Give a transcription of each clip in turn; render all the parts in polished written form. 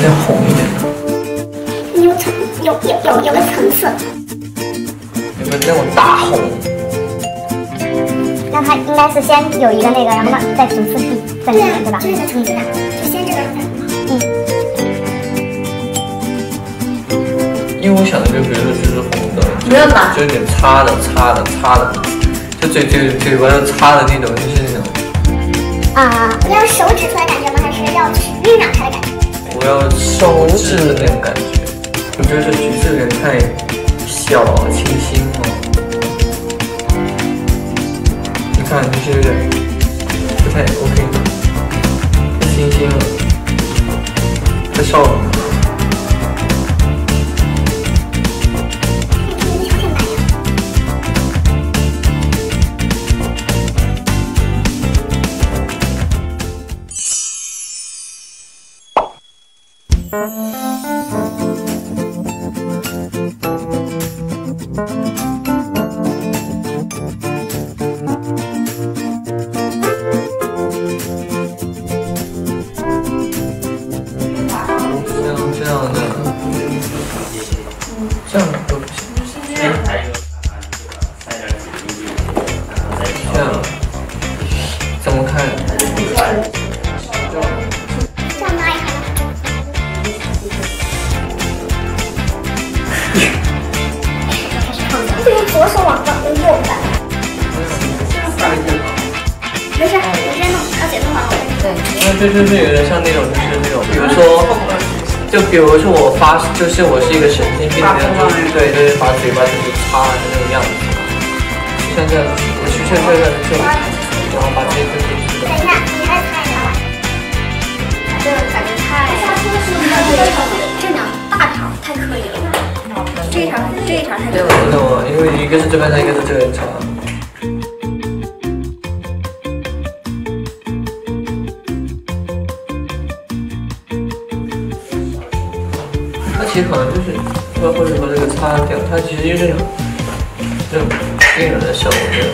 要红一点。 有个层次。 有个那种大红。 那它应该是先有一个那个，然后再层次递在里面，对吧？就是层次感，就先这个。 因为我想的就比如说就是红的， 没有吧？ 就有点擦的，就嘴巴要擦的那种，就是那种。 啊，你要手指出来感觉吗？还是要就是晕染开的感觉？ 我要手指的那种感觉。我觉得这橘子有点太小清新了。你看，就是有点不太 OK， 太清新了，太少了。这样都不行。这样怎么看？ 这样拉一下。开始创作。就用左手往右翻。没事，你先弄，而且弄完了。对。 那就是有点像那种，就是那种，比如说。就比如说就是我是一个神经病的样子，对，就是把嘴巴就是擦的那种样子，就像这样子，我去这，然后把这个进去。 等一下，你再擦一下吧。 这个感觉太…… 这两大条太可以了。这一条太可以了。 我因为一个是这边擦，一个是这边擦。其实可能就是或者说这个擦掉，它其实就是这种晕染的效果这种。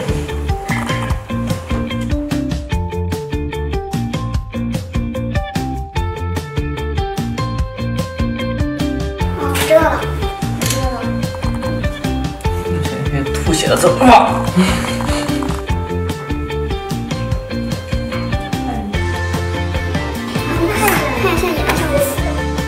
遮了。 有点吐血了，这啊！ 看一下眼上的死。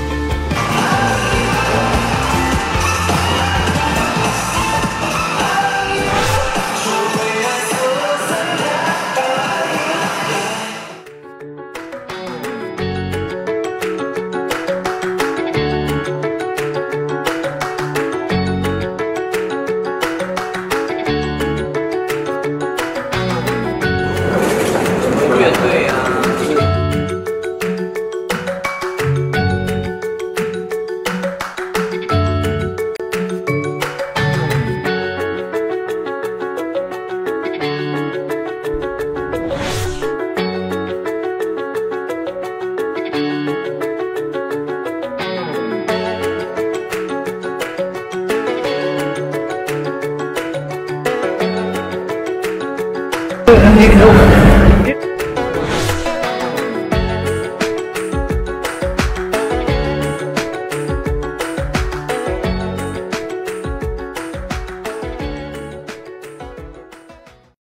乐队啊。你给我